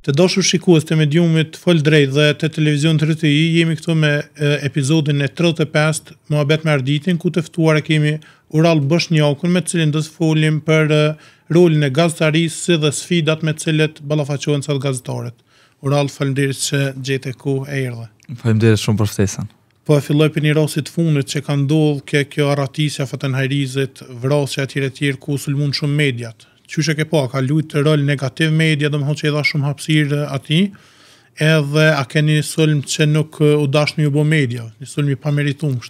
Të dashur shikues të Mediumit Fol Drejt dhe të Televizion të RTI, jemi këtu me episodin e 35 Muhabet me Arditin, ku të ftuar e kemi Ural Boshnjakun, me të cilin do të folim për rolin e gazetarisë dhe sfidat me të cilet ballafaqohen sot gazetarët. Ural, faleminderit që gjete ku e erdhe. Faleminderit shumë për ftesën. Po e filloj për një rastit fundit që ka ndodhur kjo arratisja Fatenhajrizit, vrasja etj ku sulmon shumë mediat. Qyshe ke ka luajtur rol negativ media, domethënë që i dha shumë hapësirë atij, edhe a keni sulm që nuk u dashni ju bë media, një sulm i pamerituar.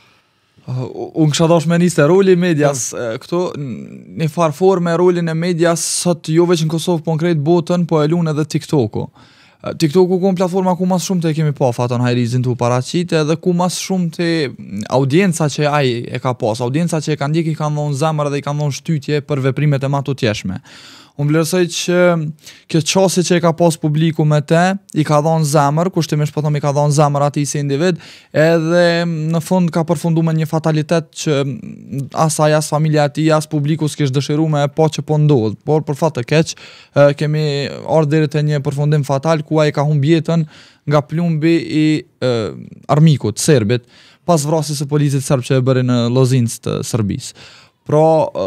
Unë kësha dash me niste roli i medias, këtu një farë forme rolin e medias sot jo veç në Kosovë, po në krejt botën, po e lunë edhe TikToku. TikToku ku në platforma ku mas shumë të kemi pa Fatenhajrizin të paraqite, edhe ku mas shumë të audienca që ai e ka pas, audienca që e kanë ndjek i kanë dhonë zemër dhe i kanë dhonë shtytje për veprimet e ma të tjeshme. Unë vlerësoj që kjo qasi që e ka pas publiku me te, i ka dhonë zemër, kushtimisht po thom i ka dhonë zemër ati si individ, edhe në fund ka përfundu me një fatalitet që asaj, as familja ati, as publiku s'kish dëshiru me po që po ndodh, por për fat të keq, kemi ardhur deri te një përfundim fatal, ku ai ka humb jetën nga plumbi i armikut, serbit, pas vrasjes së polisit serb që e bëri në Lozinc të Serbisë. Pra,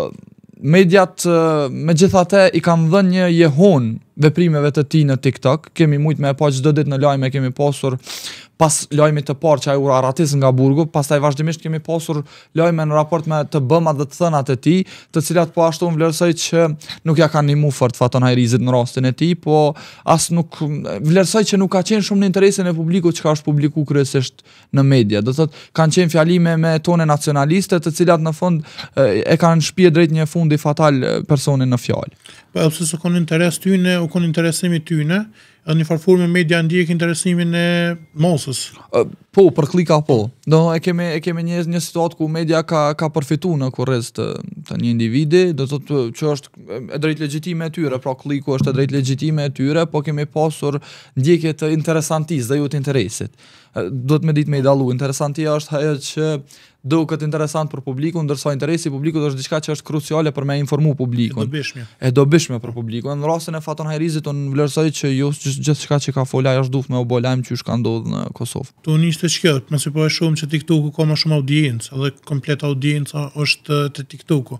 mediat megjithatë i kanë dhënë një jehon veprimeve të tij në TikTok. Kemi mujt me e pa çdo ditë në lajme, kemi pasur pas lajmit të parë që ai u arratis nga burgu, pastaj vazhdimisht kemi pasur lajme në raport me të bëmat dhe të thënat e tij, të cilat po ashtu vlerësoj që nuk ja kanë ndihmuar fort Fatenhajrizit në rastin e tij, po as nuk vlerësoj që nuk ka qenë shumë në interesin e publikut çka është publiku kryesisht në media. Do thotë kanë qenë fjalime me tone nacionaliste, të cilat në fund e kanë shpije drejt një fundi fatal personin në fjalë. Po pse s'u kon interes tyne, u kon interesimi tyne, edhe një farë forme media ndjek interesimin e masës. Po, për klika po. Do e kemi një situatë ku media ka përfituar në kurrez të një individi, do thotë që është e drejt legjitime e tyre, pra kliku është e drejt legjitime e tyre, po kemi pasur ndjekje të interesantisë dhe jo të interesit. Duhet me ditë me i dallu. Interesantia është ajo që duket interesant për publikun, ndërsa interesi i publikut është diçka që është kruciale për me informu publikun. E dobishme për publikun. Në rastin e Fatenhajrizit unë vlerësoj që jo gjithçka që ka folaj është duhet me u bë lajm që ka ndodhur në Kosovë. Tu niste ç'kjo, mëse po e shohim që TikToku ka më shumë audiencë, edhe komplet audienca është te TikToku,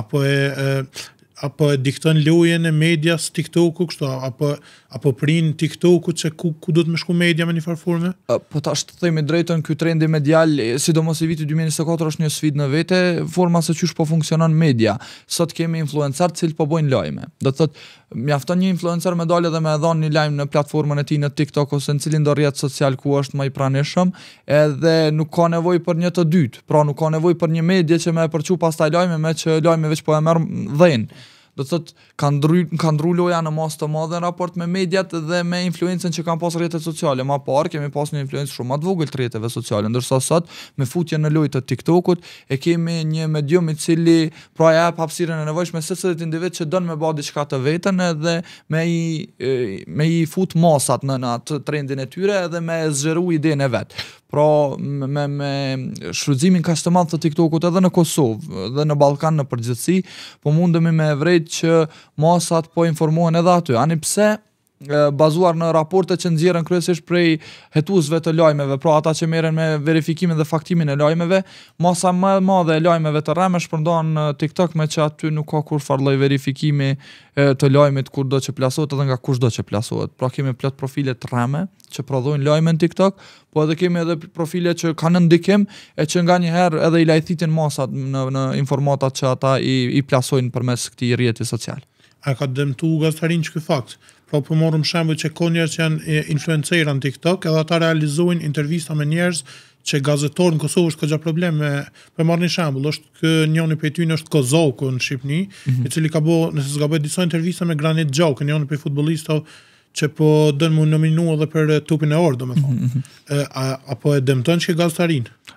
apo e dikton lojën e medias TikToku kështu, apo prin TikToku që ku do të më shku media me një farë forme? Po tash të themi drejtën, ky trendi medial, sidomos i vitit 2024 është një sfidë në vete, forma se qysh po funksionon media. Sot kemi influencer të cilë po bojnë lajme. Do të thotë, mjafton një influencer me dalë dhe me dhënë një lajm në platformën e tij në TikTok ose në cilin do rrjet social ku është më i pranishëm, edhe nuk ka nevojë për një të dytë. Pra nuk ka nevojë për një medie që më e përçu pastaj lajme me që lajme veç po e merr dhën. Do të thotë kanë ndru loja në masë të madhe në raport me mediat dhe me influencën që kanë pas rrjetet sociale. Ma parë kemi pas një influencë shumë më të vogël të rrjeteve sociale, ndërsa sot me futje në lojë të TikTokut e kemi një medium i cili pra jep hapësirën e nevojshme secilit individ që don me bë diçka të vetën edhe me i fut masat në atë trendin e tyre edhe me zgjeru idenë e vet. Pra me shfrytëzimin kaq të madh të TikTokut edhe në Kosovë dhe në Ballkan në përgjithësi, po mundemi me vrejt që masat po informohen edhe aty. Ani pse bazuar në raporte që nxjerrën kryesisht prej hetuesve të lajmeve, pra ata që merren me verifikimin dhe faktimin e lajmeve, masa më e madhe e lajmeve të rreme shpërndohen në TikTok, me që aty nuk ka kur farë lloj verifikimi të lajmit kur do që plasohet edhe nga kush do që plasohet. Pra kemi plot profile të rreme që prodhojnë lajme në TikTok, po edhe kemi edhe profile që kanë ndikim e që nganjëherë edhe i lajthitin masat në informatat që ata i plasojnë përmes këtij rrjeti social. A ka dëmtu gazetarin që ky fakt? Pra po morëm shembull që ka njerëz që janë influencerë në TikTok, edhe ata realizojnë intervista me njerëz që gazetarë në Kosovë është ka problem me, për marrë një shembull, është kë njëri prej tyre është Kozoku në Shqipëri, i cili ka bë, nëse s'ka bë disa intervista me Granit Xhakën, njëri prej futbollistëve që po dën më nominu edhe për tupin e orë, domethënë. Apo e dëmton që gazetarin?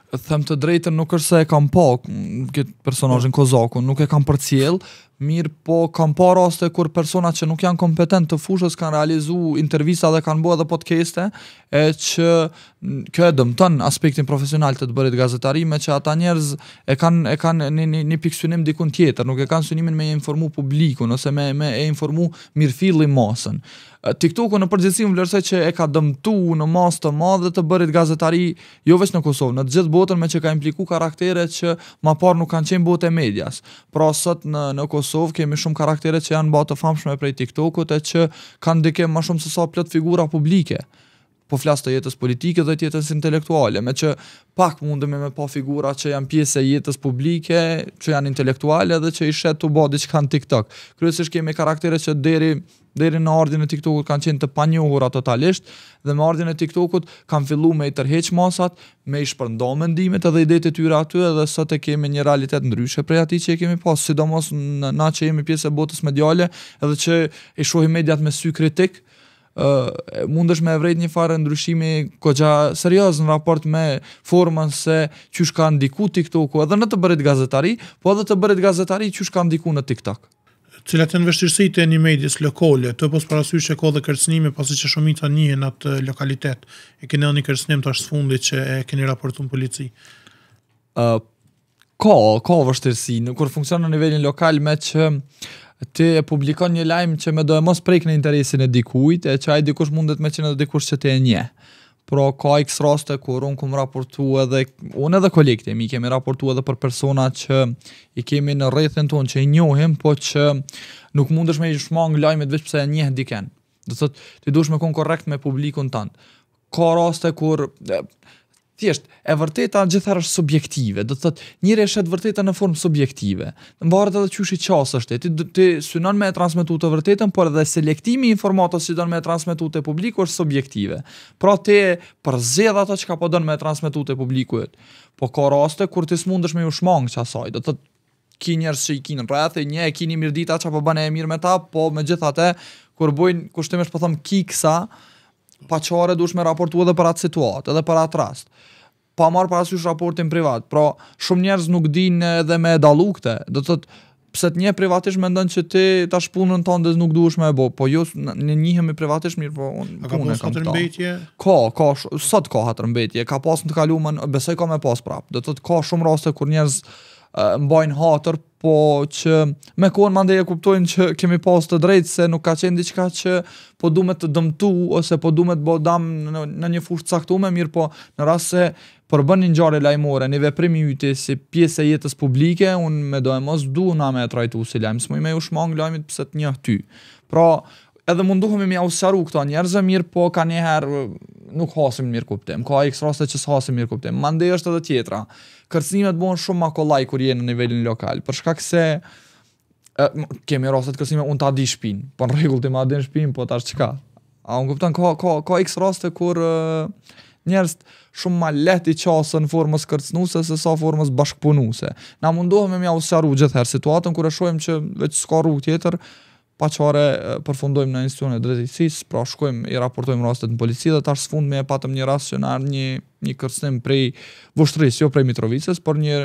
them të drejtën nuk është se e kam pa këtë personazhin Kozakun, nuk e kam përcjell, mirë po kam pa raste kur persona që nuk janë kompetent të fushës kanë realizu intervista dhe kanë bërë edhe podcaste, e që kjo e dëmton aspektin profesional të bërit gazetari, me që ata njerëz e kanë një pikë synim dikun tjetër, nuk e kanë synimin me informu publikun ose me e informu mirëfillin masën. TikToku në përgjithësi më vlerësoj që e ka dëmtu në masë të madhe të bërit gazetari jo vetëm në Kosovë, në të gjithë botën, me që ka impliku karaktere që ma parë nuk kanë qenë botë e medias. Pra sot në Kosovë kemi shumë karaktere që janë bërë të famshme prej TikTokut e që kanë ndikim më shumë se sa plot figura publike. Po flas të jetës politike dhe të jetës intelektuale, me që pak mundemi me pa figura që janë pjesë e jetës publike, që janë intelektuale dhe që i shet të bë diçka në TikTok. Kryesisht kemi karaktere që deri në ardhin e TikTokut kanë qenë të panjohura totalisht, dhe me ardhin e TikTokut kanë filluar me i tërheq masat, me i shpërnda mendimet edhe idetë e tyre aty, edhe sot e kemi një realitet ndryshe prej atij që e kemi pas, sidomos na që jemi pjesë e botës mediale, edhe që i shohim mediat me sy kritik. Mundesh me vrejt një farë ndryshimi goxha serioz në raport me formën se qysh ka ndiku TikToku edhe në të bërit gazetari, po edhe të bërit gazetari qysh ka ndiku në TikTok. Cilat janë vështirësitë e një medjes lokale, të pos parasysh që ka dhe kërcënime pasi që shumica njihen atë lokalitet. E keni një kërcënim tash fundit që e keni raportuar në polici? Ka vështirësi, kur funksionon në nivelin lokal me që ti e publikon një lajm që me do e mos prek në interesin e dikujt, e që ai dikush mundet me qenë edhe dikush që ti e njeh. Pro ka x raste kur unë kum raportu edhe, unë edhe kolegët e mi kemi raportu edhe për persona që i kemi në rrethin tonë që i njohim, po që nuk mundesh me i shmang lajmet veç pse e njeh diken. Do thotë, ti duhesh me kon korrekt me publikun tënd. Ka raste kur thjesht, e vërteta gjithëherë është subjektive, do të thotë, njëri e shet vërtetën në formë subjektive. Mbaret edhe çysh i qas është, ti synon me e transmetu të vërtetën, por edhe selektimi i informatës që don me e transmetu te publiku është subjektive. Pra ti përzgjedh ato që po don me e transmetu te publiku. Po ka raste kur ti s'mundesh me u shmang çasaj, do të thotë, ki njerëz që i kinë rreth, një e kini mirdita çapo bën e mirë me ta, po megjithatë kur bojnë kushtimesh po them kiksa, paqare duhesh me raportu edhe për atë situatë, edhe për atë rast. Pa marrë parasysh raportin privat. Pra, shumë njerëz nuk dinë edhe me dallu këtë. Do të thotë, pse të njeh privatisht mendon që ti tash punën tënde nuk duhesh me e bë, po jo ne njihemi privatisht mirë, po unë punën kam këta. Mbetje? Ka, sot ka hatërmbetje, ka pas në të kaluamën, besoj ka me pas prap. Do të thotë ka shumë raste kur njerëz mbajnë hatër, po që me kohën mandej e kuptojnë që kemi pas të drejtë se nuk ka qenë diçka që po duhet të dëmtu ose po duhet të bë dam në një fushë caktuar, mirë po në rast se përbën një ngjarje lajmore, një veprim i yti si pjesë e jetës publike, unë me do e mos du na me e trajtu si lajm, s'muj me u shmang lajmit pse të njeh ty. Pra, edhe munduhemi me ausharu këta njerëzve, mirë po ka njëherë nuk hasim mirë kuptim, ka x raste që s'hasim mirë kuptim. Mandej është edhe tjetra. Kërcënimet bëhen shumë ma kollaj kur je në nivelin lokal, për shkak se kemi raste të kërcënime, unë ta di shtëpinë, po në rregull ti ma din shtëpinë, po tash çka? A unë kupton ka x raste kur njerëz shumë ma lehtë i qasën formës kërcënuese se sa formës bashkëpunuese. Na mundohemi me ausharu gjithherë situatën kur e shohim që veç s'ka rrugë tjetër, paqare përfundojmë në institucione drejtësisë, pra shkojmë i raportojmë rastet në polici dhe tash sfundmi e patëm një rast që na ardhi një kërcënim prej Vushtrrisë, jo prej Mitrovicës, por një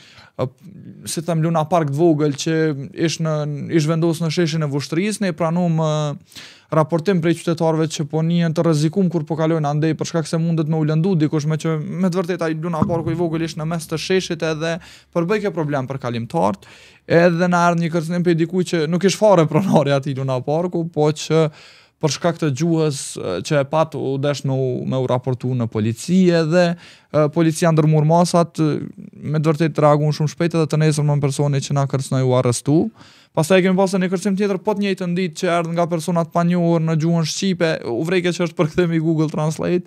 si them luna park të vogël që ish vendosur në sheshin e Vushtrrisë, ne pranuam raportim prej qytetarëve që po njihen të rrezikum kur po kalojnë andej për shkak se mundet me u lëndu dikush me që me të vërtetë ai luna parku i vogël ishte në mes të sheshit edhe përbëj ke problem për kalimtarët, edhe na ardhi një kërcënim prej dikujt që nuk ish fare pronari atij luna parku, po që për shkak të gjuhës që e pat u desh me u raportu në polici edhe policia ndërmur masat, me të vërtetë reaguan shumë shpejt edhe të nesërmen personi që na kërcënoi u arrestu. Pastaj kemi pasur një kërcënim tjetër po të njëjtën ditë që erdhi nga persona të panjohur në gjuhën shqipe, u vrejke që është përkthim i Google Translate.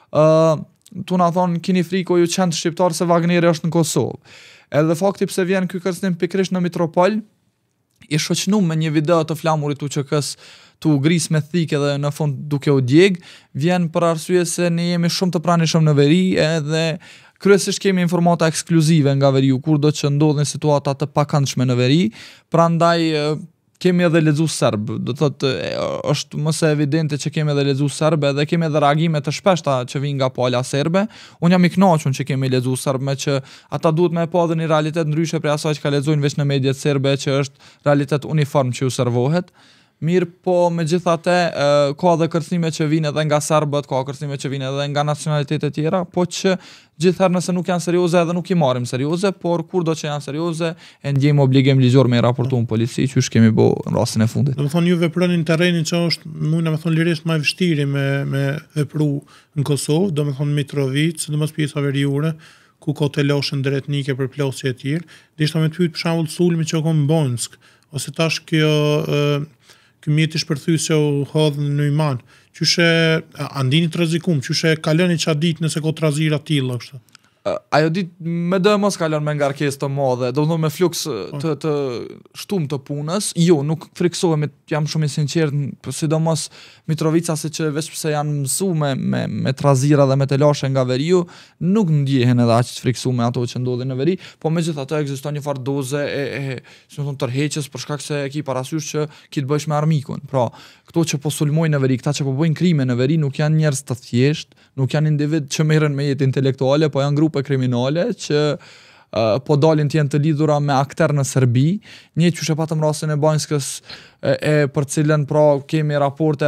Tu na thon keni frikë ju çant shqiptar se Wagneri është në Kosovë. Edhe fakti pse vjen ky kërcënim pikërisht në Mitropol, i shoqënuar me një video të flamurit UÇK-s tu gris me thikë edhe në fund duke u djeg, vjen për arsye se ne jemi shumë të pranishëm në veri edhe kryesisht kemi informata ekskluzive nga veriu kur do që ndodhin situata të pakëndshme në veri, prandaj kemi edhe lexu serb, do thotë është më së evidente që kemi edhe lexu serb edhe kemi edhe reagime të shpeshta që vijnë nga pala serbe. Unë jam i kënaqur që kemi lexu serb, me që ata duhet me pa edhe një realitet ndryshe prej asaj që ka lexojnë veç në mediat serbe, që është realitet uniform që u servohet. Mirë, po megjithatë ka edhe kërcënime që vijnë edhe nga serbët, ka kërcënime që vijnë edhe nga nacionalitete tjera, po që gjithherë nëse nuk janë serioze edhe nuk i marrim serioze, por kurdo që janë serioze e ndjejmë obligim ligjor me raportu në polici, që kemi bo në rastin e fundit. Do të thonë ju veproni në terrenin që është mundna me thonë lirisht më e vështirë me vepru në Kosovë, do të thonë Mitrovica, sidomos pjesa veriore, ku ka të loshën drejtnike për plosje e tjerë. Dishta me të pyet për shembull sulmi që ka në Bonsk, ose tash ky mjeti shpërthyesë u hodh në Neumann. Qyshe andini të rrezikum, qyshe kaloni çfarë ditë nëse ka trazira të tilla kështu. Ajo ditë me do mos kalon me ngarkesë të madhe, do të thonë me fluks të shtumë të punës. Jo, nuk friksohemi, jam shumë i sinqert, sidomos Mitrovica, se që veç pse janë mësuar me trazira dhe me të lashe nga veriu, nuk ndjehen edhe aq të friksuar me ato që ndodhin në veri, po megjithatë ekziston një farë doze si më thon tërheqjes për shkak se e ki parasysh që ki të bësh me armikun. Pra, këto që po sulmojnë në veri, këta që po bëjnë krime në veri nuk janë njerëz të thjesht, nuk janë individ që merren me jetë intelektuale, po janë grupe kriminale që po dalin të jenë të lidhura me akter në Serbi. Një që patëm rastin e Banjskës, për cilën pra kemi raporte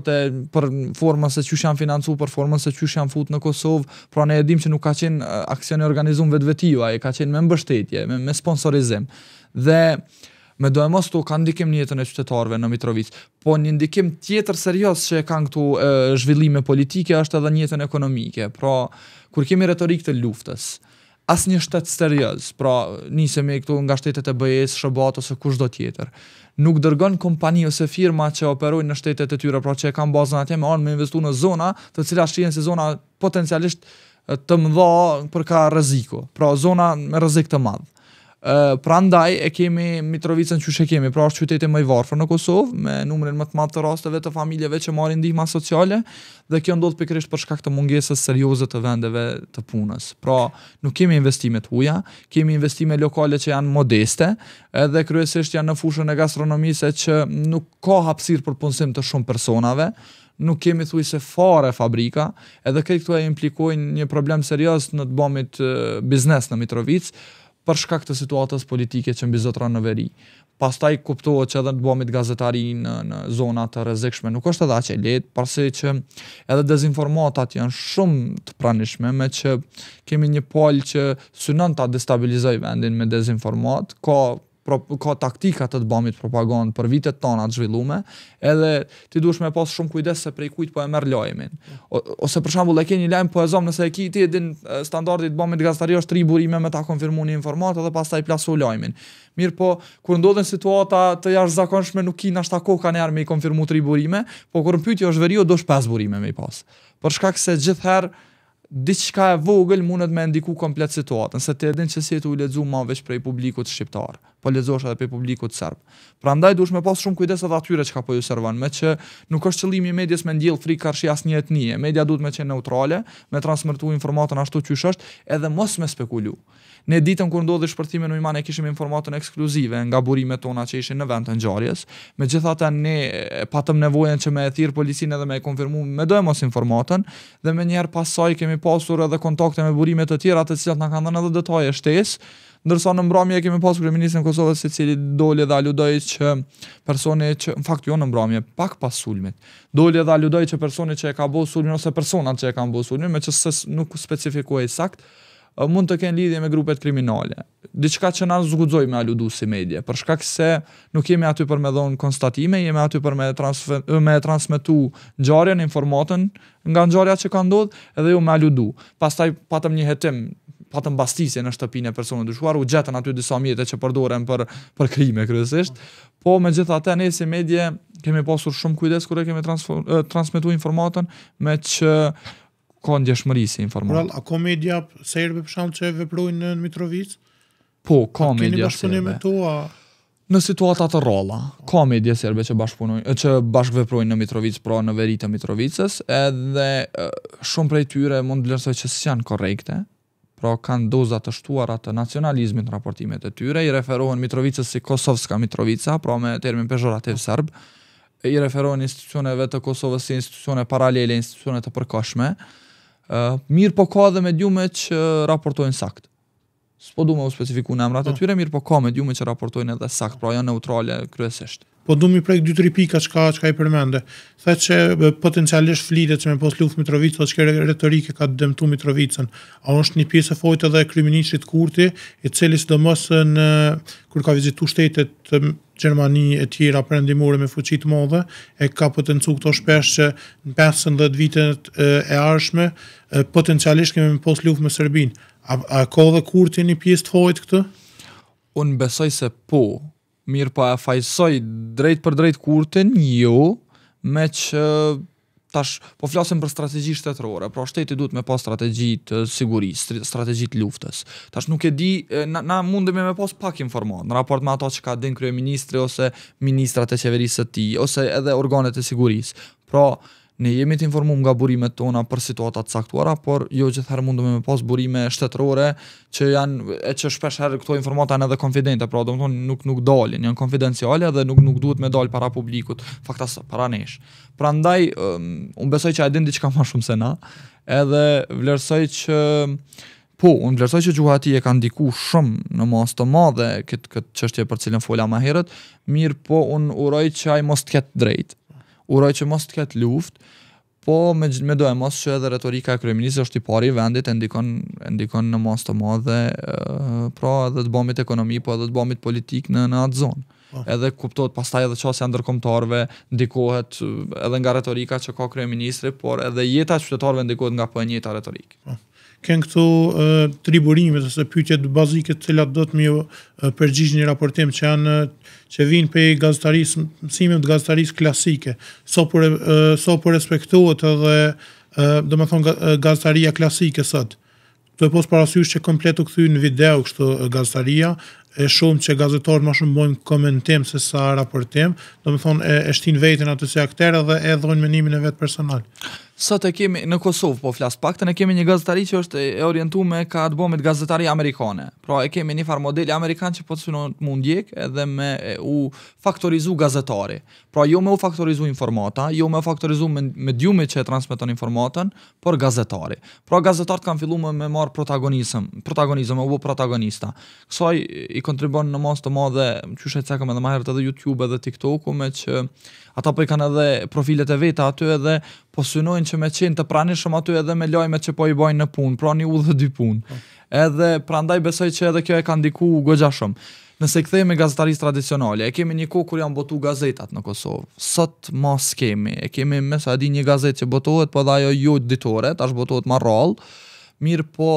për formën se qysh janë financu, për formën se qysh janë fut në Kosovë, pra ne e dim që nuk ka qenë aksion e organizum vetvetiu, ai ka qenë me mbështetje, me sponsorizim. Dhe me do e mos to ka ndikim në jetën e qytetarëve në Mitrovicë, po një ndikim tjetër serios që kanë këtu zhvillime politike është edhe në jetën ekonomike. Pra, kur kemi retorik të luftës, asnjë shtet serioz, pra nisemi këtu nga shtetet e BE-s, SHBA ose kushdo tjetër, nuk dërgon kompani ose firma që operojnë në shtetet e tyre, pra që e kanë bazën atje me anë me investu në zona të cilat shihen si zona potencialisht të mëdha për ka rreziku, pra zona me rrezik të madh. Prandaj e kemi Mitrovicën që e kemi, pra është qyteti më i varfër në Kosovë, me numrin më të madh të rasteve të familjeve që marrin ndihma sociale, dhe kjo ndodh pikërisht për shkak të mungesës serioze të vendeve të punës. Pra, nuk kemi investime të huaja, kemi investime lokale që janë modeste, edhe kryesisht janë në fushën e gastronomisë që nuk ka hapësirë për punësim të shumë personave, nuk kemi thujse fare fabrika, edhe këtë këtu e implikojnë një problem serios në të bëmit biznes në Mitrovicë, për shkak të situatës politike që mbizotron në veri. Pastaj kuptohet që edhe të bëmit gazetari në zona të rrezikshme nuk është edhe aq e lehtë, pasi që edhe dezinformatat janë shumë të pranishme, me që kemi një palë që synon ta destabilizoj vendin me dezinformat, ka taktika të bëmit propagandë për vitet tona të zhvillume, edhe ti duhesh me pas shumë kujdes se prej kujt po e merr lajmin. Ose për shembull e ke një lajm po e zom nëse e ki ti din standardi të bëmit gazetari është 3 burime me ta konfirmuar një informatë dhe pastaj plasu lajmin. Mirë, po kur ndodhen situata të jashtëzakonshme nuk ki nashta koka ne me i konfirmu 3 burime, po kur pyetja është veriu dosh 5 burime me i pas. Për shkak se gjithherë diçka e vogël mundet me ndiku komplet situatën, se ti e din që si tu u lexu më veç prej publikut shqiptar, po lexosh edhe prej publikut serb. Prandaj duhesh me pas shumë kujdes edhe atyre çka po ju servon, me që nuk është qëllimi i medias me ndjell frikë karshi asnjë etnie. Media duhet me qenë neutrale, me transmetu informatën ashtu siç është, edhe mos me spekulu. Ne ditën kur ndodhi shpërthimi në Neumann e kishim informatën ekskluzive nga burimet tona që ishin në vend të ngjarjes. Megjithatë ne patëm nevojën që me e thirr policinë edhe me e konfirmu me do e mos informatën, dhe me njerë pasaj kemi pasur edhe kontakte me burime të tjera të cilat na kanë dhënë edhe detaje shtesë, ndërsa në mbrëmje kemi pasur kryeministrin e Kosovës i cili doli dhe aludoi që personi që në fakt jo në mbrëmje, pak pas sulmit, doli dhe aludoi që personi që e ka bëu sulmin ose personat që e kanë bëu sulmin, meqenëse nuk specifikuej sakt, mund të kenë lidhje me grupet kriminale. Diçka që na zguxoi me aludu si media, për shkak se nuk jemi aty për me dhënë konstatime, jemi aty për me transmetu ngjarjen, informatën nga ngjarja që ka ndodhur, edhe jo me aludu. Pastaj patëm një hetim, patëm bastisje në shtëpinë e personit dyshuar, u gjetën aty disa mjete që përdoren për krime kryesisht, po megjithatë ne si media kemi pasur shumë kujdes kur e kemi transmetuar informatën, me që ka ndjeshmëri si informatë. A ka media serbe për shembull që veprojnë në Mitrovicë? Po, ka media serbe. Në situata të rralla, ka media serbe që bashkëveprojnë në Mitrovicë, pra në veri të Mitrovicës, edhe shumë prej tyre mund vlerësoj që s'janë korrekte, pra kanë doza të shtuara të nacionalizmit në raportimet e tyre, i referohen Mitrovicës si Kosovska Mitrovica, pra me termin pejorativ serb, i referohen institucioneve të Kosovës si institucione paralele, institucione të përkohshme. Mirë po ka dhe mediume që raportojnë sakt. S'po du me u specifiku në emrat e tyre, mirë po ka mediume që raportojnë edhe sakt, pra janë neutrale kryesisht. Po du mi prek 2-3 pika çka i përmende. Tha që potencialisht flitet që me pos luftë Mitrovicë, që retorike ka dëmtu Mitrovicën. A është një pjesë e fojtë edhe kryeministrit Kurti, i cili sidomos kur ka vizitu shtetet të Gjermani e tjera perëndimore me fuqi të mëdha, e ka potencu këto shpesh që në 15 vitet e ardhshme potencialisht kemi me pos luftë me Serbinë. A ka dhe Kurti një pjesë të fojtë këtë? Unë besoj se po. Mirë pa e fajsoj drejt për drejt Kurtin, jo, me që tash po flasim për strategji shtetërore, pra shteti duhet me pas strategji të sigurisë, strategji të luftës. Tash nuk e di, na mundemi me pas pak informat në raport me ato që ka din kryeministri ose ministrat e qeverisë së tij, ose edhe organet e sigurisë. Pra ne jemi të informuar nga burimet tona për situata të caktuara, por jo gjithherë mundemi me pas burime shtetërore që janë që shpesh herë këto informata janë edhe konfidente, pra domethënë nuk dalin, janë konfidenciale dhe nuk duhet me dal para publikut, faktas para nesh. Prandaj unë besoj që ai din diçka më shumë se na, edhe vlerësoj që unë vlerësoj që gjuha e ka ndiku shumë në mas të madhe këtë çështje për cilën fola më herët, mirë po unë uroj që ai mos të ketë drejt. Uroj që mos të ketë luftë, po me do e mos që edhe retorika e kryeministrit është i pari i vendit, e ndikon në mas të madhe, pra edhe të bëmit ekonomi, po edhe të bëmit politik në atë zonë. Edhe kuptohet pastaj edhe çësia ndërkombëtarëve ndikohet edhe nga retorika që ka kryeministri, por edhe jeta e qytetarëve ndikohet nga po e njëjta retorikë. Kënë këto tri burimet ose pyetjet bazike të cilat do të më përgjigj një raportim që vinë pe gazetarisë, mësimeve të gazetarisë klasike, so po respektohet edhe domethënë gazetaria klasike sot. Do të pos parasysh që komplet u kthy në video kështu gazetaria, e shumë që gazetarët më shumë bojnë komentim se sa raportim, domethënë e shtin veten atë si aktor dhe e dhojnë mendimin e vet personal. Sot e kemi në Kosovë, po flas paktën e kemi një gazetari që është e orientuar me ka të bëhet gazetari amerikane. Pra e kemi një farë modeli amerikan që po të synon të mund ndjek edhe me u faktorizu gazetari. Pra jo me u faktorizu informata, jo me u faktorizu mediumi që e transmeton informatën, por gazetari. Pra gazetarët kanë filluar me marr protagonizëm, u bë protagonista. Kësaj i kontribon në mas të madhe, qysh e cekëm edhe më herët edhe YouTube edhe TikToku, me që ata po i kanë edhe profilet e veta aty edhe po synojnë që me qenë të pranishëm aty edhe me lajmet që po i bajnë në punë, pra një udhë 2 punë. Edhe prandaj besoj që edhe kjo e ka ndiku goxha shumë. Nëse kthehemi gazetarisë tradicionale, e kemi një kohë kur janë botu gazetat në Kosovë. Sot mos kemi, e kemi me sa di një gazetë që botohet, po dhe ajo jo ditore, tash botohet ma rrallë. Mirë po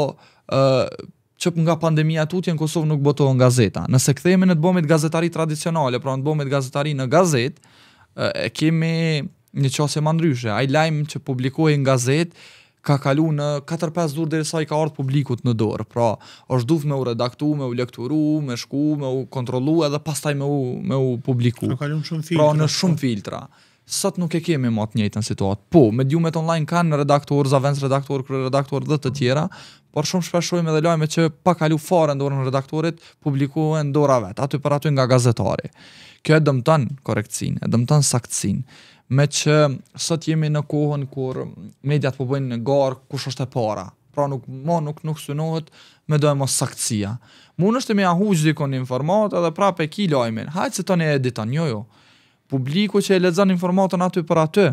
që nga pandemia tutje në Kosovë nuk botohen gazeta. Nëse kthehemi në të bëmit gazetari tradicionale, pra në të bëmit gazetari në gazetë, e kemi një qasje më ndryshe. Ai lajm që publikohej në gazetë ka kalu në 4-5 dur derisa i ka ardhur publikut në dorë. Pra, është duhet me u redaktu, me u lekturu, me shku, me u kontrollu edhe pastaj me u publiku. Ka kalun shumë filtra. Pra në shumë filtra. Sot nuk e kemi më të njëjtën situatë. Po, mediumet online kanë redaktor, zavendës redaktor, kryeredaktor dhe të tjera, por shumë shpesh shohim edhe lajme që pa kalu fare në dorën e redaktorit, publikohen në dora vet, aty për aty nga gazetari. Kjo e dëmton korrektësinë, e dëmton saktësinë. Me që sot jemi në kohën kur mediat po bëjnë garë kush është e para. Pra nuk synohet me do e mos saktësia. Mund është me ahuq dikon informat edhe prapë e ki lajmin. Hajtë se tani e editon, jo. Publiku që e lexon informatën aty për aty.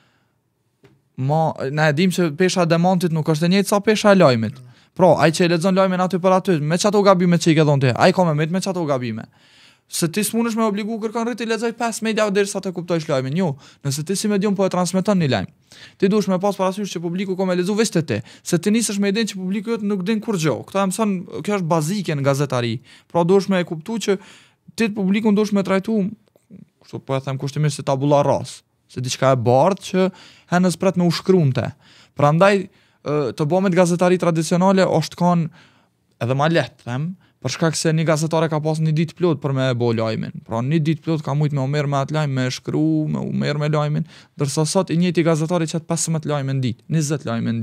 Na e dim që pesha e demantit nuk është e njëjtë sa pesha e lajmit. Pra, ai që e lexon lajmin aty për aty, me çato gabime që i ke dhënë ti, ai ka me çato gabime. Se ti s'mundesh me obligu kërkon rrit i lexoj 5 media derisa të kuptojsh lajmin. Jo, nëse ti si medium po e transmeton një lajm, ti duhesh me pas parasysh që publiku ka me lexu vetë ti. Se ti nisesh me idenë që publiku jot nuk din kur gjë. Këtë e mëson, kjo është bazike në gazetari. Pra duhesh me e kuptu që ti publikun duhesh me trajtu, kështu po e them kushtimisht si tabula rasa, se diçka e bardhë që henës pret me u shkruante. Prandaj të bëhet gazetari tradicionale është kanë edhe më lehtë, them, për shkak se një gazetar ka pas një ditë plot për me e bo lajmin. Pra një ditë plot ka mujt me u merr me atë lajm, me shkru, me u merr me lajmin, ndërsa sot i njëjti gazetari çet 15 lajme në ditë, 20 lajme në ditë.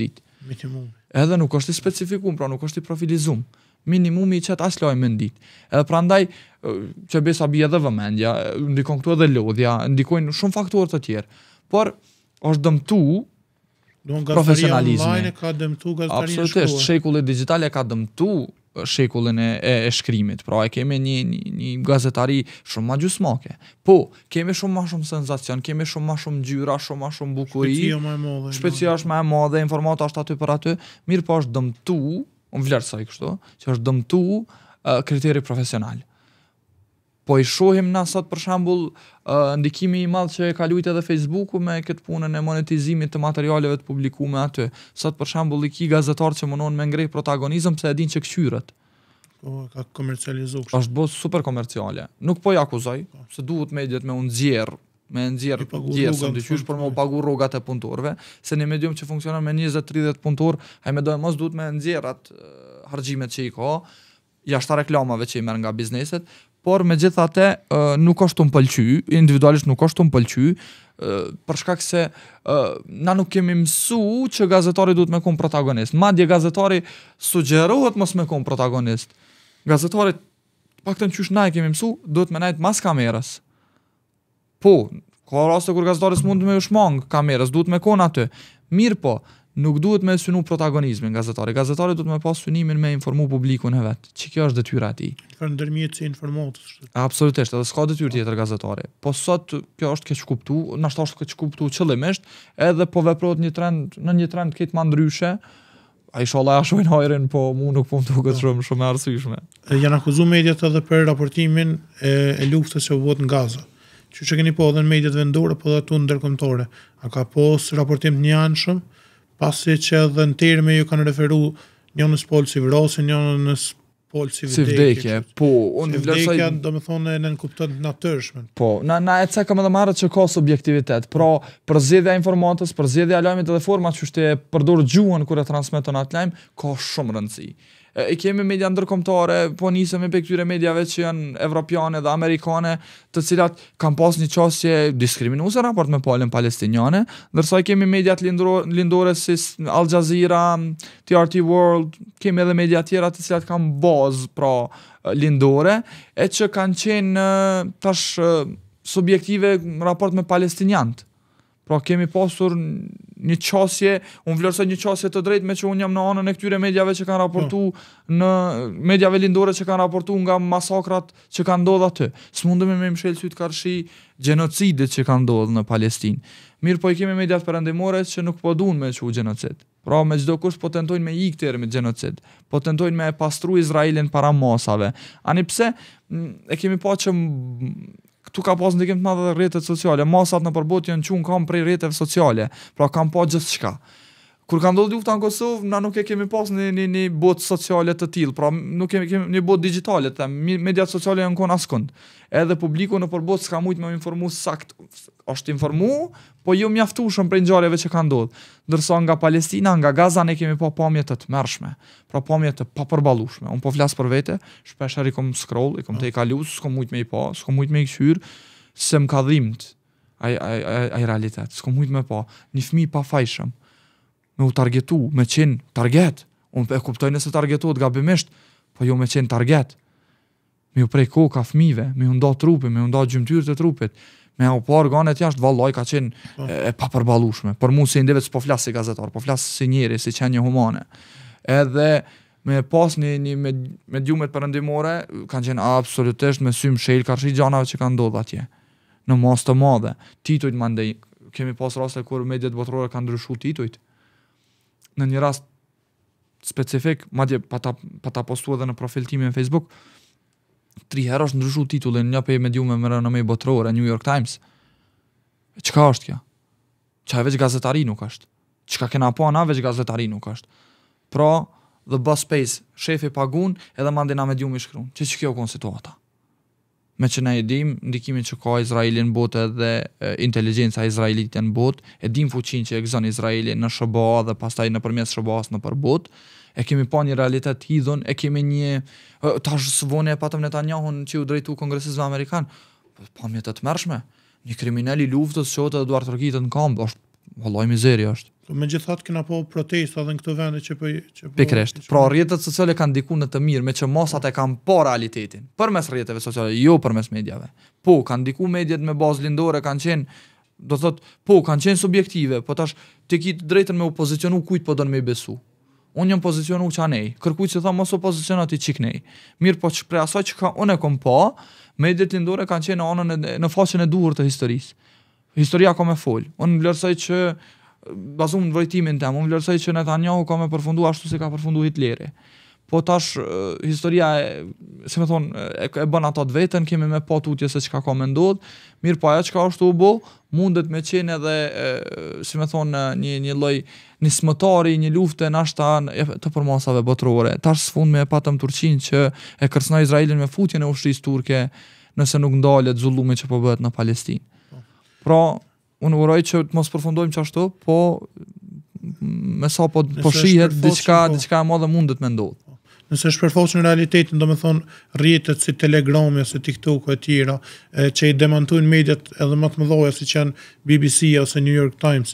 Minimumi. Edhe nuk është i specifikum, pra nuk është i profilizum. Minimumi i qëtë as lojmë në ditë. Edhe prandaj, që besa bie edhe vëmendja, ndikon këtu edhe lodhja, ndikojnë shumë faktorë të tjerë. Por, është dëmtu profesionalizmi. Online ka dëmtu gazetarinë shkruar. Absolutisht, shekulli digital e ka dëmtu shekullin e shkrimit. Pra e kemi një gazetari shumë ma gjysmake. Po, kemi shumë ma shumë senzacion, kemi shumë ma shumë ngjyra, shumë ma shumë bukuri. Shpecia është më e madhe, informata është aty për aty. Mirë po është dëmtu, unë vlerësoj kështu, që është dëmtu kriteri profesional. Po i shohim na sot për shembull ndikimi i madh që ka lujt edhe Facebooku me këtë punën e monetizimit të materialeve të publikuara aty. Sot për shembull i ki gazetar që munon me ngrej protagonizëm pse e din që këshyret. Po ka komercializuar. Është bërë super komerciale. Nuk po i akuzoj, se duhet mediat me me nxjerr djersën dyqysh për me pagu rrogat e punëtorëve, se një medium që funksionon me 20-30 punëtor, ai më do mos duhet me nxjerr atë harxhimet që i ka, jashtë reklamave që i merr nga bizneset. Por megjithatë nuk është të më pëlqy, individualisht nuk është të më pëlqy, për shkak se na nuk kemi mësu që gazetari duhet me qenë protagonist. Madje gazetari sugjerohet mos me qenë protagonist. Gazetari, paktën qysh na e kemi mësu, duhet me nejt mas kamerës. Po, ka raste kur gazetari s'mund me u shmang kamerës, duhet me qenë aty. Mirë po, nuk duhet me synu protagonizmin gazetari. Gazetari duhet me pas synimin me informu publikun e vet. Që kjo është detyra e tij. Ndërmjetësi informatës. Absolutisht, edhe s'ka detyrë tjetër gazetari. Po sot kjo është keq kuptu, nashta është keq kuptu qëllimisht, edhe po veprohet në një trend këtë më ndryshe. Ai inshallah ja shohin hajrin, po mu nuk po më duket shumë e arsyeshme. Janë akuzuar mediat edhe për raportimin e luftës që bëhet në Gaza. Që keni po edhe në mediat vendore, po edhe tu ndërkombëtare. A ka pas raportim të njanshëm, pasi që edhe në terme ju kanë referu njënës polë si vrasin, njënës polë si vdekje. Po, unë vlerësoj... Vdekja, do me thonë, në kupton natyrshme. Po, na e cekëm edhe marrët që ka subjektivitet. Pra, përzgjedhja informatës, përzgjedhja lajmit edhe format që shte përdor gjuhën kur e transmeton atë lajm, ka shumë rëndësi. I kemi media ndërkombëtare, po nisemi pe këtyre mediave që janë evropiane dhe amerikane, të cilat kanë pas një qasje diskriminuese raport me palën palestiniane, ndërsa i kemi mediat lindore si Al Jazeera, TRT World, kemi edhe media tjera të cilat kanë bazë pra lindore, e që kanë qenë tash subjektive raport me palestinianët. Pra kemi pasur një qasje, unë vlerësoj një qasje të drejtë me që unë jam në anën e këtyre mediave që kanë raportu, në mediave lindore që kanë raportu nga masakrat që kanë ndodhur aty. S'mundemi me mshël syt karshi gjenocidit që kanë ndodhur në Palestinë. Mirë po i kemi mediat perëndimore që nuk po duan me quajtur gjenocid. Pra me çdo kusht po tentojnë me ik termin gjenocid. Po tentojnë me pastru Izraelin para masave. Ani pse e kemi pa që këtu ka pas ndikim të madh edhe rrjetet sociale. Masat në përbot janë qunë kam prej rrjeteve sociale. Pra kam pa gjithçka. Kur ka ndodhur lufta në Kosovë, na nuk e kemi pas një botë sociale të tillë. Pra nuk kemi një botë digjitale, mediat sociale janë kon askund. Edhe publiku në përbot s'ka mujt me informu sakt. Është informu, po jo mjaftueshëm për ngjarjeve që kanë ndodhur. Ndërsa nga Palestina, nga Gaza ne kemi pa pamje të tmerrshme. Pra pamje të papërballueshme. Un po flas për vete, shpesh i kom scroll, i kom te kalus, s'kam mujt me i pa, s'kam mujt me i kthyer, se m'ka dhimbt ai realitet. S'kam mujt me pa një fëmijë pa fajshëm. Me u targetu, me qenë target. Unë e kuptoj nëse targetohet gabimisht, po jo me qenë target. Me u prej koka fëmijëve, me u nda trupin, me u nda gjymtyrët e trupit, me u pa organet jashtë, vallaj ka qenë e papërballueshme. Për mua si individ s'po flas si gazetar, po flas si njeri, si qenie humane. Edhe me pas një mediumet perëndimore kanë qenë absolutisht me sy mshël karshi gjanave që kanë ndodhur atje. Në masë të madhe, titujt mandej, kemi pas raste kur mediat botërore kanë ndryshuar titujt. Në një rast specifik, madje pa ta postuar edhe në profil timin në Facebook, 3 herë është ndryshuar titullin një prej mediume me renomë botërore, New York Times. Çka është kjo? Çka veç gazetari nuk është. Çka kena pa na veç gazetari nuk është. Pra, the boss pays, shefi pagun edhe mandej na mediumi shkruan. Që kjo kon situata. Me që ne e dim ndikimin që ka Izraeli në botë dhe inteligjenca izraelite në botë, e dim fuqinë që e gëzon Izraeli në SBA dhe pastaj nëpërmjet SBA-s nëpër botë, e kemi pa një realitet hidhun, e kemi një tash svone e patëm Netanyahun që u drejtu kongresistëve amerikan, pamje të tmerrshme. Një kriminal i luftës qohet edhe duart rrokitet në kamp, është Vallai mizeri është. Megjithatë kena po protesta edhe në këto vende që po Pikërisht. Pra rrjetet sociale kanë ndikuar në të mirë, me që masat e kanë po realitetin, përmes rrjeteve sociale, jo përmes mediave. Po, kanë ndikuar mediat me bazë lindore, kanë qenë, do thot, po, kanë qenë subjektive, po tash ti ke të drejtën me opozicionu kujt po don me besu. Unë jam pozicionu që anej, kërkujt që tha mos opozicionat i qiknej. Mirë po që pre asaj që ka unë e kom pa, mediat lindore kanë qenë në faqen e duhur të historisë. Historia ka me fol. Unë vlerësoj që bazum në vërtimin tem, unë vlerësoj që Netanyahu ka me përfundu ashtu si ka përfundu Hitleri. Po tash historia si me thonë e bën ato të vetën, kemi me pa tutje se çka ka me ndodh. Mirë po ajo çka është u bë, mundet me qenë edhe si me thonë një lloj nismëtari, një luftë nashta të përmasave botërore. Tash sfund me patëm Turqinë që e kërcënoi Izraelin me futjen e ushtrisë turke nëse nuk ndalet zullumi që po bëhet në Palestinë. Pra unë uroj që të mos përfundojmë qashtu, po me sa po shihet diçka e madhe mundet me ndodh. Nëse është përfaqësur në realitetin, do me thonë rrjetet si Telegrami ose TikTok e tjera, që i demantojnë mediat edhe më të mëdha si që janë BBC ose New York Times,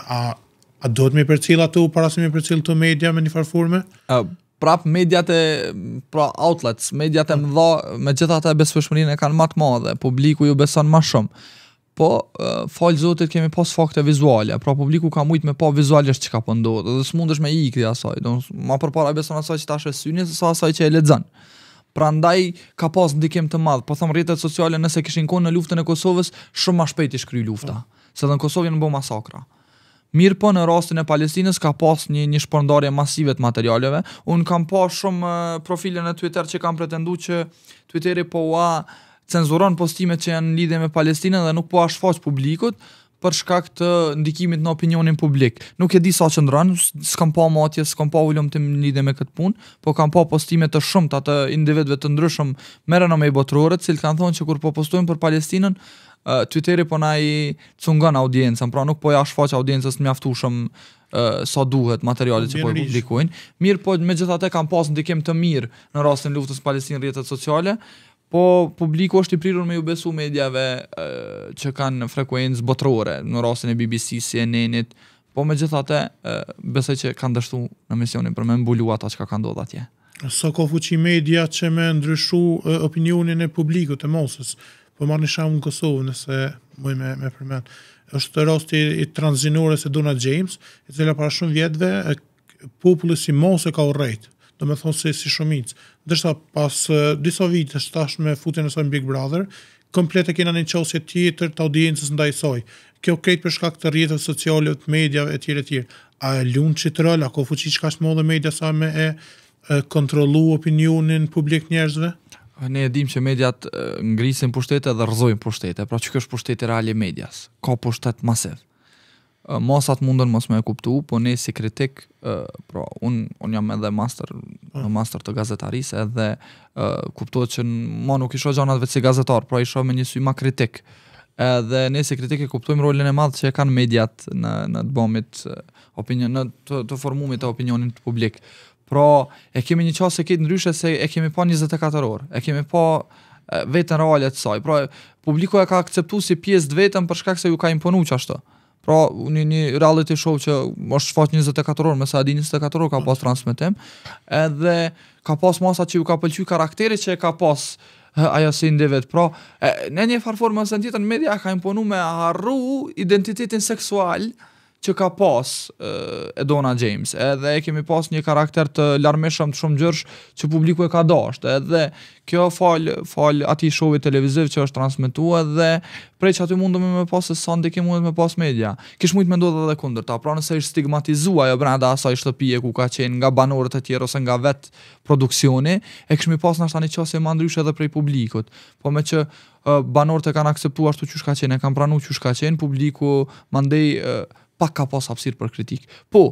a duhet me përcjell ato para se me përcjell këto media me një farë forme? Prap mediat outlets, mediat e mëdha, megjithatë besueshmërinë e kanë më të madhe, publiku ju beson më shumë. Po, falë zotit kemi pas fakte vizuale, pra publiku ka mujt me pa vizualisht që ka po ndodh, dhe s'mundesh me ikri asaj, ma përpara beson asaj që ta shesyni, se sa asaj që e lexon. Prandaj ka pas ndikim të madh, po them rrjetet sociale nëse kishin qenë në luftën e Kosovës, shumë më shpejt i shkry lufta, se edhe në Kosovë janë bë masakra. Mirë po në rastin e Palestinës ka pas një shpërndarje masive të materialeve. Unë kam pa shumë profile në Twitter që kam pretendu që Twitteri po cenzuron postimet që janë lidhje me Palestinën dhe nuk po shfaq publikut për shkak të ndikimit në opinionin publik. Nuk e di sa qëndron, s'kam pa matje, s'kam pa ulëmtim lidhje me këtë punë, po kam pa postime të shumta të individëve të ndryshëm me renome botërore, të cilët kanë thonë që kur po postojmë për Palestinën, Twitteri po na i cungon audiencën, pra nuk po ja shfaq audiencës të mjaftueshëm sa duhet materialet që po i publikojnë. Mirë, po megjithatë kanë pas ndikim të mirë në rastin e luftës Palestinë rrjetet sociale. Po publiku është i prirur me ju besu medjave që kanë frekuencë botërore, në rastin e BBC, CNN-it, po megjithatë besoj që kanë dështu në misionin për me mbulu ata që ka ndodhur atje. Sa ka fuqi media që me ndryshu opinionin e publikut të mosës, po marrë një shembull në Kosovë, nëse muj me përmend. Është rasti i transgjenores së Donna James, e cila para shumë vjetëve populli si mosë ka urrejt. Do me thonë si shumicë. Ndërsa pas disa vitesh tash me futjen e saj në Big Brother, komplet e kena një qosje tjetër të audiencës ndaj saj. Kjo krejt për shkak të rrjeteve sociale, të mediave etj. A lund çit rol, a ka fuqi çka më dhe media sa me kontrollu opinionin publik njerëzve? Ne e dim që mediat ngrisin pushtete dhe rrëzojnë pushtete, pra që kjo është pushteti real i medias. Ka pushtet masiv. Masat mundën mos me e kuptu, po ne si kritik, pra unë jam edhe master të gazetarisë, edhe kuptohet që ma nuk isho gjanat vetë si gazetar, pra isho me një sy ma kritik. Edhe ne si kritik e kuptojmë rolin e madh që e kanë mediat në të bëmit opinion, në të formumit e opinionit publik. Pra e kemi një qasë e këtë ndryshe se e kemi pa 24 orë, e kemi pa vetën reale të saj. Pra publiku e ka akceptu si pjesë të vetën për shkak se ju ka imponu qashtë. Pra një reality show që është shfaq 24 orë, me sa di 24 orë ka pas transmetim, edhe ka pas masa që ju ka pëlqy karakteri që e ka pas ajo si individ. Pra në një farë formë ose tjetër media ka imponu me harru identitetin seksual që ka pas Donna James, edhe e kemi pas një karakter të larmishëm të shumë gjërsh që publiku e ka dashur, edhe kjo fal atij showi televiziv që është transmetuar, dhe prej që aty mundëm me pas se sa ndikim mundet me pas media. Kish mujt me ndodh edhe kundërta, pra nëse është stigmatizua ajo brenda asaj shtëpie ku ka qenë nga banorët e tjerë ose nga vet produksioni, e kishmi pas nashta një qasje më ndryshe edhe prej publikut. Po me që banorët e kanë akceptuar ashtu çu ka qenë, e kanë pranuar çu ka qenë, publiku mandej pak ka pas hapësirë për kritik. Po,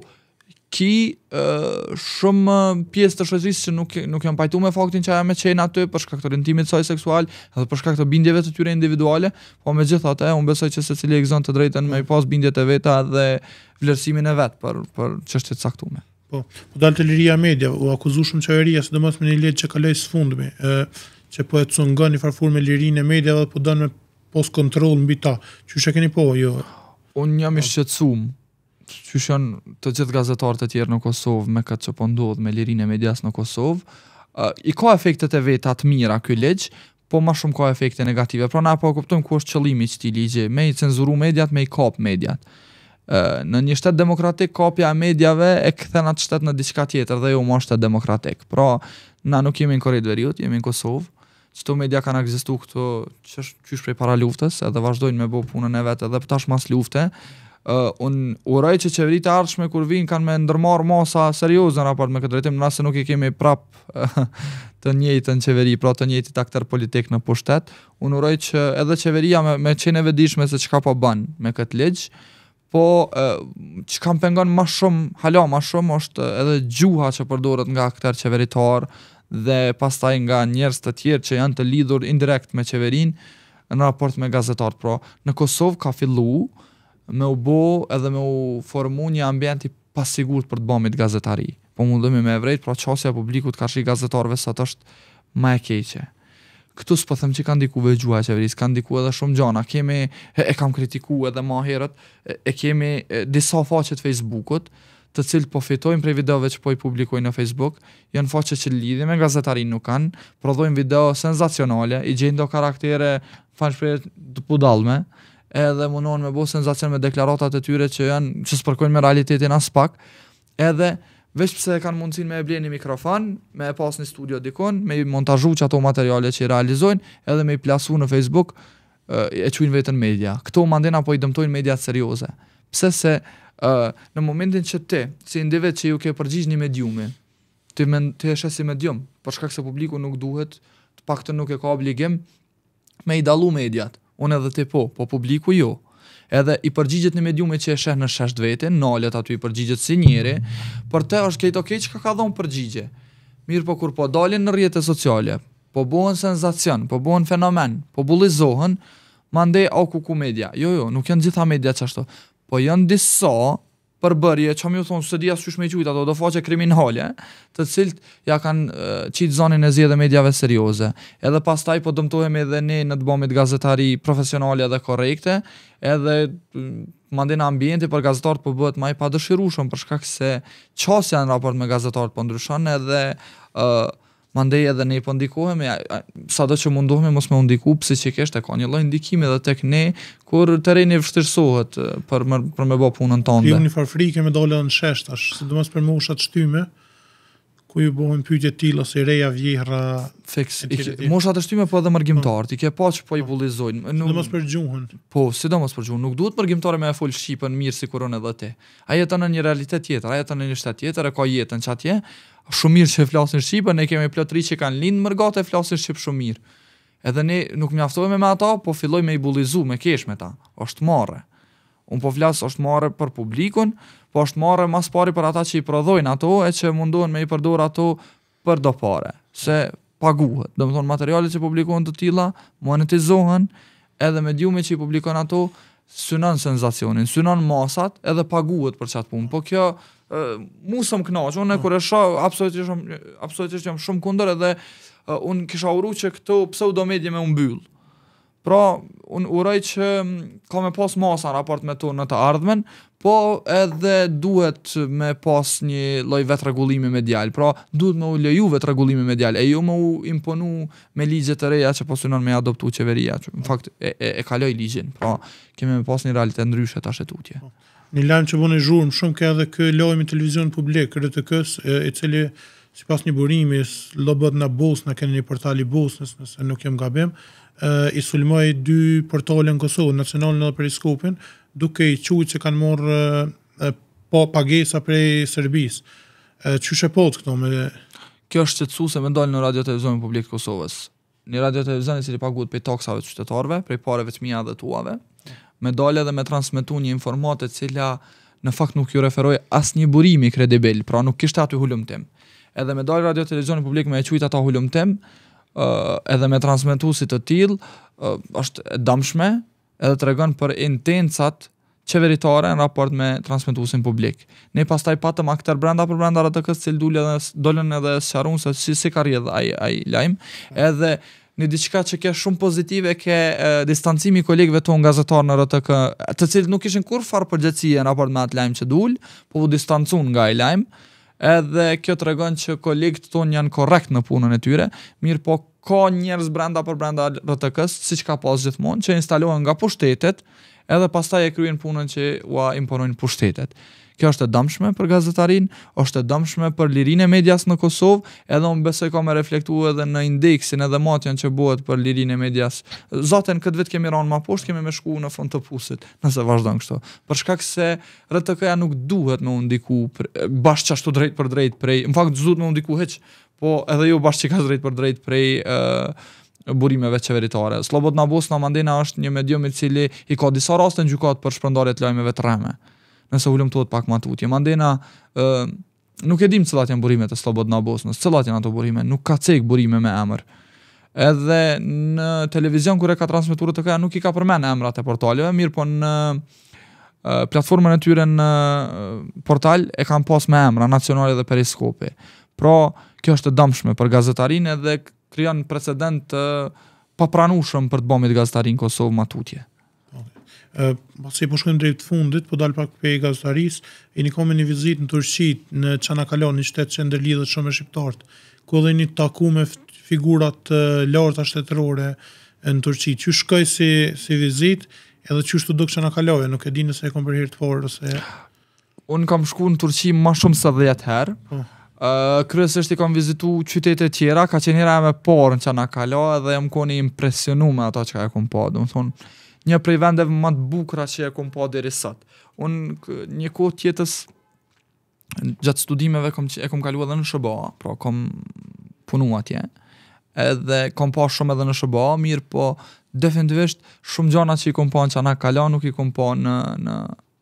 shumë pjesë të shoqërisë që nuk janë pajtu me faktin që ajo me qenë aty për shkak të rendimit saj seksual, edhe për shkak të bindjeve të tyre individuale, po megjithatë unë besoj që secili e gëzon të drejtën me pas bindjet e veta dhe vlerësimin e vet për çështje të caktuara. Po dalë të liria media, u akuzueshëm qeveria, sidomos me një ligj që kaloi sfundmi, që po e cungon në farfur me lirinë e mediave dhe po don me pos kontroll mbi ta. Çu e keni po jo? Unë jam i shqetësuar. Qysh janë të gjithë gazetarët e tjerë në Kosovë me këtë që po ndodh me lirinë e medias në Kosovë, i ka efektet e veta të mira ky ligj, po më shumë ka efekte negative. Pra na po kuptojmë ku është qëllimi i këtij ligji, me i cenzuru mediat, me i kap mediat. Në një shtet demokratik kapja e mediave e kthen atë shtet në diçka tjetër dhe jo më shtet demokratik. Pra na nuk jemi në Korejë të Veriut, jemi në Kosovë. Çto media kanë ekzistuar këtu qysh prej para luftës, edhe vazhdojnë me bë punën e vet edhe tash mas lufte. Unë uroj që qeveritë e ardhshme kur vinë kanë me ndërmarr masa serioze në raport me këtë drejtim, nëse nuk i kemi prap të njëjtën qeveri, pra të njëjtit aktor politik në pushtet. Unë uroj që edhe qeveria me qenë e vetëdijshme se çka po bën me këtë ligj, po çka më pengon më shumë, hala më shumë është edhe gjuha që përdoret nga aktor qeveritar dhe pastaj nga njerëz të tjerë që janë të lidhur indirekt me qeverinë në raport me gazetarët. Pra, në Kosovë ka filluar me u bo edhe me u formu një ambient i pasigurt për të bëmit gazetari. Po mundemi me vrejt, pra qasja publikut ka shi gazetarëve sot është ma e keqe. Këtu s'po them që ka ndiku gjuha e qeverisë, ka ndiku edhe shumë gjana. Kemi, e kam kritiku edhe ma herët, kemi disa faqet Facebookut, të cilët po fitojnë prej videove që po i publikojnë në Facebook, janë faqe që lidhje me gazetarin nuk kanë, prodhojnë video senzacionale, i gjejnë do karaktere të budallme, edhe mundohen me bo senzacion me deklaratat e tyre që s'përkojnë me realitetin as pak, edhe veç pse kanë mundësin me e ble një mikrofon, me e pas një studio dikon, me i montazhu që ato materiale që i realizojnë, edhe me i plasu në Facebook, e quajnë vetën media. Këto mandena po i dëmtojnë mediat serioze. Pse se në momentin që ti, si individ që ju ke përgjigj një mediumi, ti e shes si medium, për shkak se publiku nuk duhet, të paktën nuk e ka obligim me i dallu mediat. Unë edhe ti po publiku jo. Edhe i përgjigjet në mediume që e sheh në shesht vete, nalet aty i përgjigjet si njeri, për te është kejt okej që ka dhonë përgjigje. Mirë po kur po dalin në rrjete sociale, po bohen senzacion, po bohen fenomen, po bullizohen, mande au kuku media. Jo, nuk janë gjitha media qashtu, po janë disa përbërje, që më ju thonë, së dhja s'qysh me i qujtë ato, do faqe kriminale, të cilët ja kanë qitë zonin e zjedhe medjave serioze. Edhe pastaj po dëmtojmë edhe ne në të bëmit gazetari profesionale dhe korekte, edhe mandena ambienti për gazetarët po bëhet ma i padëshirueshëm për shkak se qasja në raport me gazetarët po ndryshon edhe mandej edhe ne po ndikohemi, sado që mundohemi mos me ndiku psiqikisht e ka një lloj ndikimi edhe tek ne kur terreni vështirësohet për me bë punën tonë. Ju një farë frike me dole në shesh tash, sidomos për moshat shtyme, ku ju bëhen pyetje të tilla si reja vjehra. Fiks. Moshat e shtyme po edhe mërgjimtarët, i ke pa që po i bullizojnë. Sidomos për gjuhën. Po, sidomos për gjuhën. Nuk duhet mërgjimtare me e fol shqipen mirë si kuron edhe ti. Ai jeton në një realitet tjetër, ai jeton në një shtet tjetër, e ka jetën çatje. Shumë mirë që flasin shqipen, ne kemi plotëri që kanë lind mërgate e flasin shqip shumë mirë. Edhe ne nuk mjaftohemi me ata, po filloj me i bullizu, me kesh me ta. Është marrë. Unë po flas është marrë për publikun, po është marrë mas pari për ata që i prodhojnë ato e që mundohen me i përdor ato për do pare, se paguhet. Domethënë materialet që publikohen të tilla monetizohen, edhe mediumi që i publikon ato synon senzacionin, synon masat edhe paguhet për çat punë. Po kjo mu së më knaq, unë kur e shoh absolutisht jam shumë kundër edhe unë kisha uru që këto pseudomedje me mbyll. Pra, unë uroj që ka me pas masa raport me to në të ardhmen, po edhe duhet me pas një lloj vetë-rregullimi medial. Pra, duhet me u leju vetë-rregullimi medial, e jo me u imponu me ligje të reja që po synon me adoptu qeveria, që në fakt e kaloj ligjin. Pra, kemi me pas një realitet ndryshe tash e tutje. Një lajm që bën e zhurmë shumë ka edhe ky lajm i televizion publik, RTK-s, i cili sipas një burimi lobët në Bosnë, keni një portal i Bosnës, nëse nuk jam gabim, i sulmoi 2 portale në Kosovë, Nacionalin dhe Periskopin, duke i thujtur që kanë marrë pagesa prej Serbisë. Çu shepot këto me Kjo është shqetësuese me dalë në radio televizionin publik të Kosovës. Një radio televizion i cili paguhet prej taksave të qytetarëve, prej parave të mia dhe tuave, me dalë dhe me transmetu një informatë e cila në fakt nuk ju referoi asnjë burimi kredibil, pra nuk kishte aty hulumtim. Edhe me dalë radio televizionin publik me e quajt ata hulumtim, edhe me transmetuesit të tillë, është e dëmshme, edhe tregon për intencat qeveritare në raport me transmetuesin publik. Ne pastaj patëm aktor brenda RTK-s, cilë dolën edhe sqarun se si ka rrjedh ai lajm, edhe një diçka që ke shumë pozitive, ke distancimi i kolegëve tonë gazetar në RTK, të cilët nuk kishin kurrë përgjegjësie në raport me atë lajm që dul, po u distancun nga ai lajm. Edhe kjo tregon që kolegët tonë janë korrekt në punën e tyre, mirë po ka njerëz brenda RTK-s, siç ka pas gjithmonë, që instalohen nga pushtetet, edhe pastaj e kryejnë punën që ua imponojnë pushtetet. Kjo është e dëmshme për gazetarin, është e dëmshme për lirinë e medias në Kosovë, edhe unë besoj ka me reflektu edhe në indeksin edhe matjen që bëhet për lirinë e medias. Zaten këtë vit kemi ranë ma poshtë, kemi me shku në fund të pusit, nëse vazhdon kështu. Për shkak se RTK-ja nuk duhet me u ndiku bashkë qashtu drejt për drejt prej, në fakt s'duhet me u ndiku hiç, po edhe jo bashkë qika drejt për drejt prej burimeve qeveritare. Slobodna Bosna Mandena është një medium i cili i ka disa raste në gjykat për shpërndarje të lajmeve të rreme. Nëse ulëmtohet pak më tutje. Mandena nuk e dim cilat janë burimet e Slobodna Bosnës, cilat janë ato burime, nuk ka cek burime me emër. Edhe në televizion kur e ka transmetuar të këja nuk i ka përmend emrat e portaleve, mirë po në platformën e tyre në portal e kanë pas me emra nacionale dhe periskopi. Pra, kjo është e dëmshme për gazetarinë edhe krijon precedent papranueshëm për të bëmit gazetarin Kosovë më tutje. Pasi po shkojmë drejt fundit, po dal pak pe gazetarisë, jeni kam një vizitë në Turqi, në Çanakkale, një shtet që ndërlidhet shumë me shqiptarët, ku edhe një taku me figurat të larta shtetërore në Turqi. Që shkoj si vizitë, edhe çështë duk Çanakkale, nuk e di nëse e kam për herë të parë ose. Unë kam shku në Turqi më shumë se 10 herë. Kryesisht i kam vizitu qytete tjera, ka qenë hera me parë në Çanakkale dhe jam koni impresionu me ato që e kom pa. Do të thonë, një prej vendeve më të bukura që e kom pa deri sot. Unë një kohë tjetës gjatë studimeve e kom kaluar edhe në SBA, pra kom punu atje. Edhe kom pa shumë edhe në SBA, mirë po definitivisht shumë gjana që i kom pa në Çanakkale nuk i kom pa në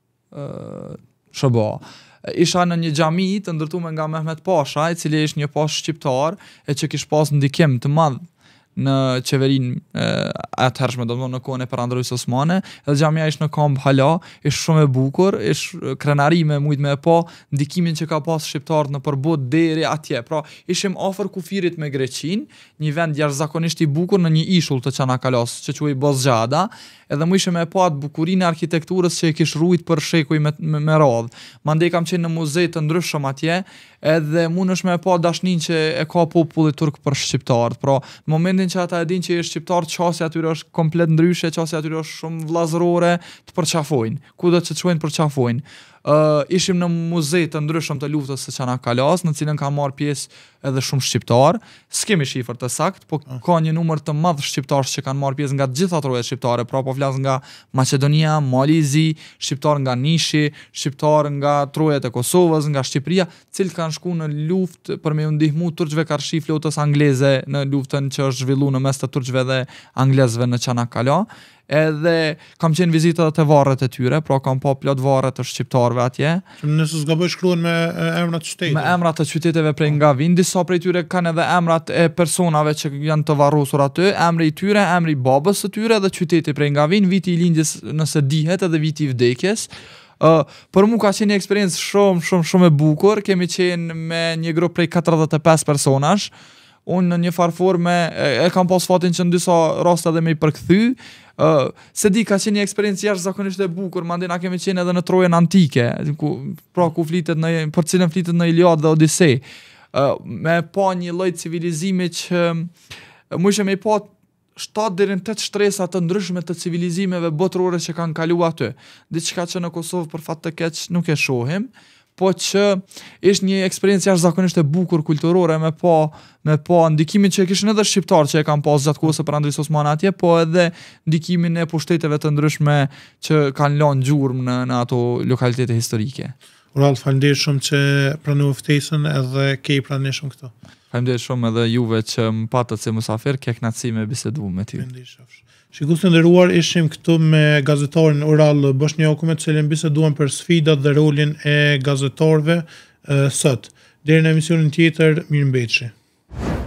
SBA. Isha në një xhami të ndërtuar nga Mehmet Pasha, i cili ishte një pash shqiptar e që kish pas ndikim të madh në qeverinë atëhershme, domethënë në kohën e Perandrojës Osmane, edhe xhamia ishte në kamp hala, ishte shumë e bukur, ishte krenari me mujt me pa ndikimin që ka pas shqiptarët në përbot deri atje. Pra, ishim afër kufirit me Greqinë, një vend jashtëzakonisht i bukur në një ishull të Çanakkales, që quhej Bozgjada, edhe mu ishim me pa atë bukurinë e arkitekturës që e kish rujt për shekuj me radhë. Mandej kam qenë në muze të ndryshëm atje, edhe mund është me pa dashnin që e ka populli turk për shqiptarët. Pra, në momentin që ata e din që është shqiptar, qasja atyre është komplet ndryshe, qasja atyre është shumë vllazërore, të përqafojnë. Kudo që të çojnë përqafojnë. Ishim në muze të ndryshëm të luftës së Çanakkales, në cilën ka marrë pjesë edhe shumë shqiptar. S'kemi shifër të saktë, po ka një numër të madh shqiptarësh që kanë marrë pjesë nga të gjitha trojet shqiptare, pra po flas nga Maqedonia, Malizi, shqiptar nga Nishi, shqiptar nga trojet e Kosovës, nga Shqipëria, cilët kanë shkuar në luftë për me u ndihmu turqve karshi flotës angleze në luftën që është zhvilluar në mes të turqve dhe anglezëve në Çanakkale. Edhe kam qenë vizita të varret e tyre, pra kam pa plot varret të shqiptarëve atje. Nëse s'gaboj shkruan me emrat të qyteteve. Me emrat të qyteteve prej nga vinë, disa prej tyre kanë edhe emrat e personave që janë të varrosur aty, emri i tyre, emri i babës së tyre dhe qyteti prej nga vinë, viti i lindjes nëse dihet edhe viti i vdekjes. Për mu ka qenë një eksperiencë shumë e bukur. Kemi qenë me një grup prej 45 personash. Unë në një farforme e kam pas fatin që në disa raste edhe me i përkthy. Se di, ka qenë një eksperiencë jashtëzakonisht e bukur, mandej na kemi qenë edhe në Trojën antike, ku flitet për cilën flitet në Iliad dhe Odisej. Me pa një lloj civilizimi që mu ishe me pa 7 deri në 8 shtresa të ndryshme të civilizimeve botërore që kanë kaluar aty. Diçka që në Kosovë për fat të keq nuk e shohim, po që ishte një eksperiencë jashtëzakonisht e bukur kulturore me pa ndikimin që e kishin edhe shqiptar që e kanë pas gjatë kohës së Perandrojës Osmane atje, po edhe ndikimin e pushteteve të ndryshme që kanë lënë gjurmë në ato lokalitete historike. Ralf, faleminderit shumë që pranove ftesën edhe ke i pranë shumë këto. Faleminderit shumë edhe juve që më patët si mysafir, ke kënaqësi me bisedu me ty. Shikues të nderuar, ishim këtu me gazetarin Ural Boshnjaku, me të cilin biseduam për sfidat dhe rolin e gazetarëve sot. Deri në emisionin tjetër, mirëmbëjtje.